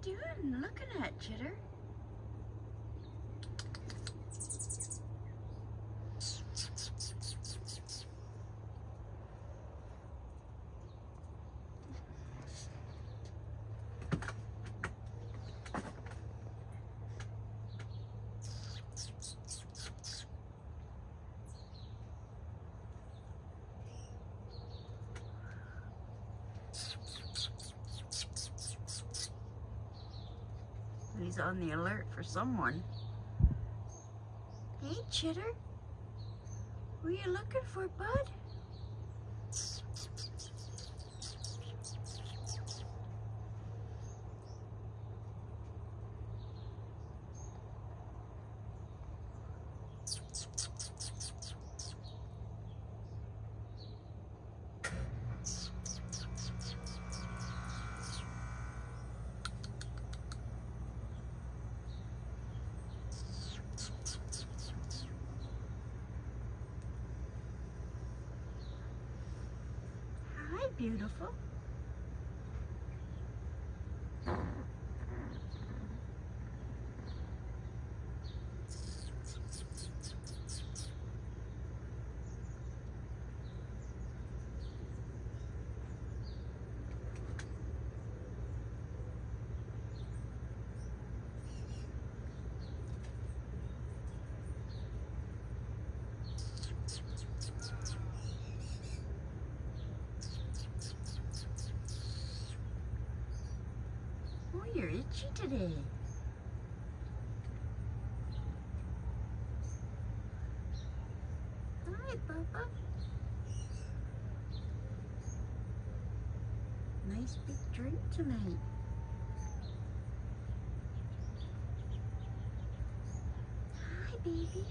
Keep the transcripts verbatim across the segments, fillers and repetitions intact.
doing? Looking at Chitter. He's on the alert for someone. Hey, Chitter. Who are you looking for, bud? Beautiful. Oh, you're itchy today. Hi, Bubba. Nice big drink tonight. Hi, baby.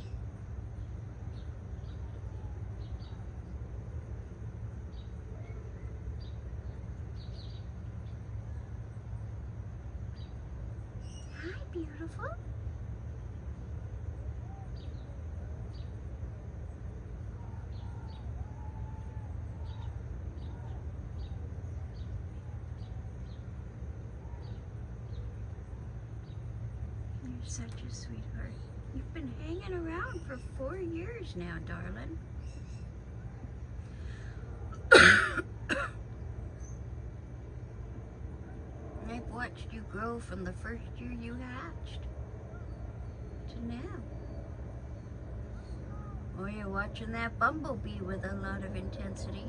Beautiful. You're such a sweetheart. You've been hanging around for four years now, darling. I've watched you grow from the first year you hatched to now. Oh, you're watching that bumblebee with a lot of intensity.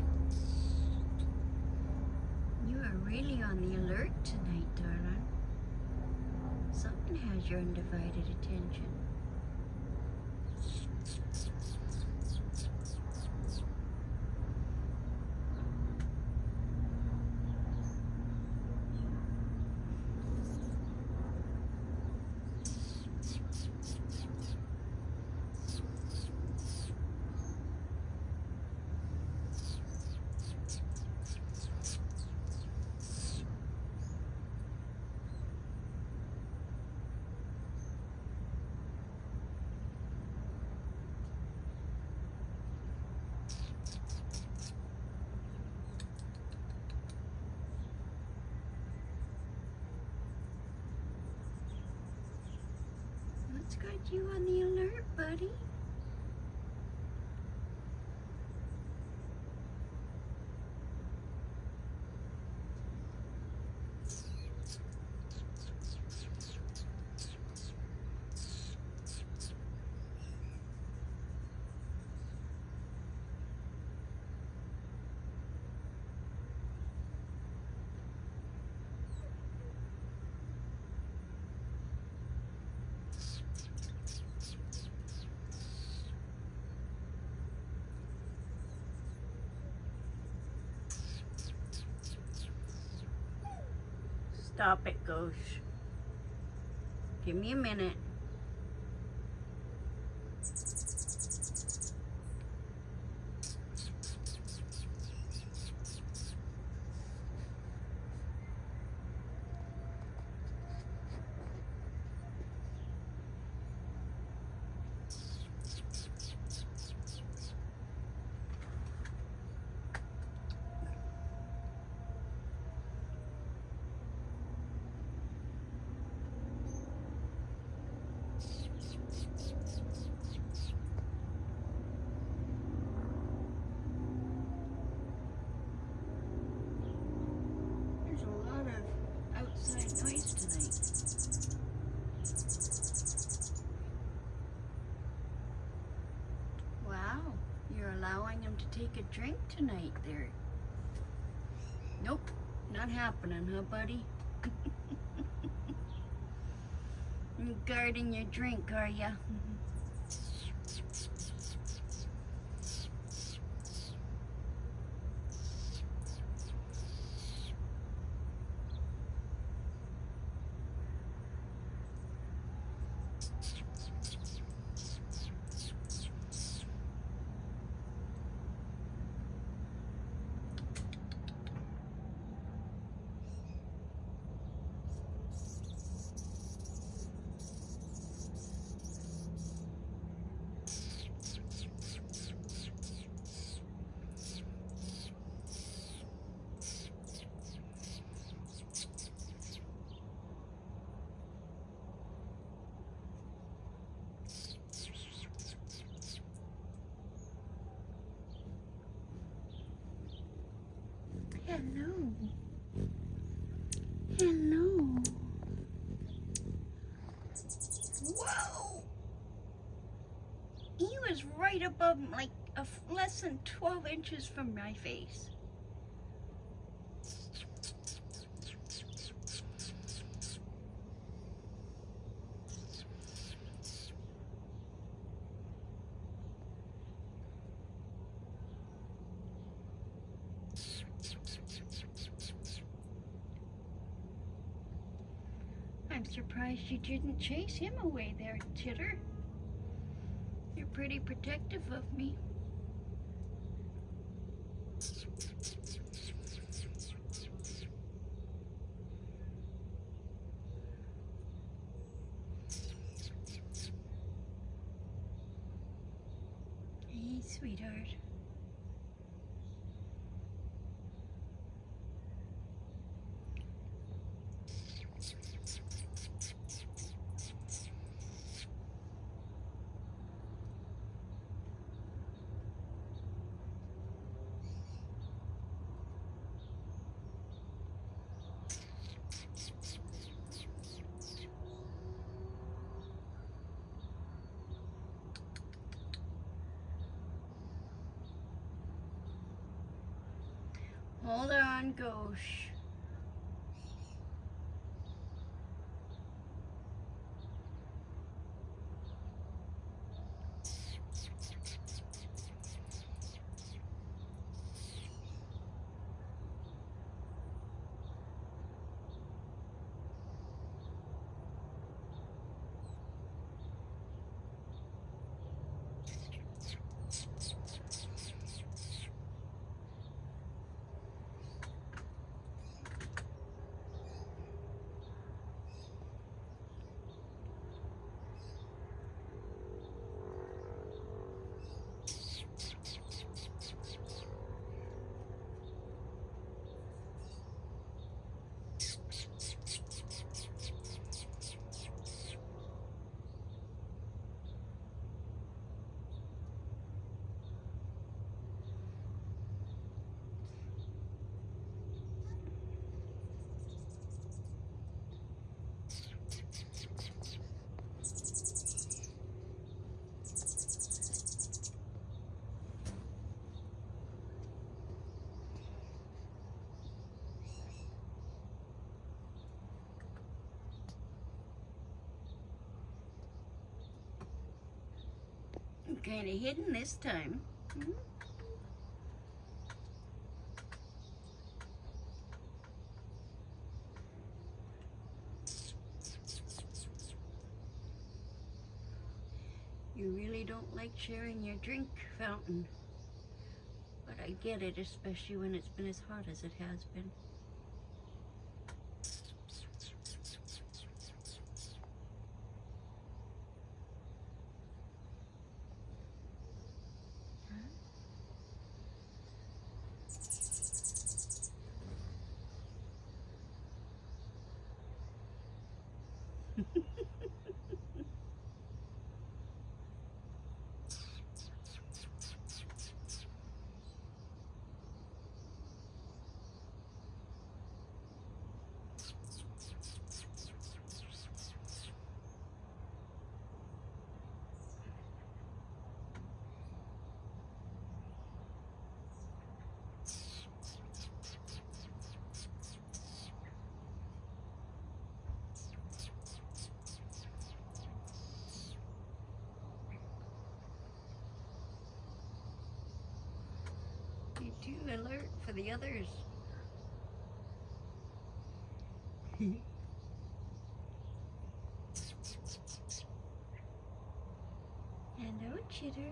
Really on the alert tonight, darling. Something has your undivided attention. What's got you on the alert, buddy? Stop it, Ghosh. Give me a minute. Noise tonight. Wow, you're allowing him to take a drink tonight there. Nope, not happening, huh, buddy? You're guarding your drink, are ya? Hello. Hello. Whoa! He was right above, like, a f less than twelve inches from my face. I'm surprised you didn't chase him away there, Chitter. You're pretty protective of me. Hey, sweetheart. Hold on, Ghosh. Kind of hidden this time. Hmm? You really don't like sharing your drink fountain, but I get it, especially when it's been as hot as it has been. Be too alert for the others. Hello, Chitter.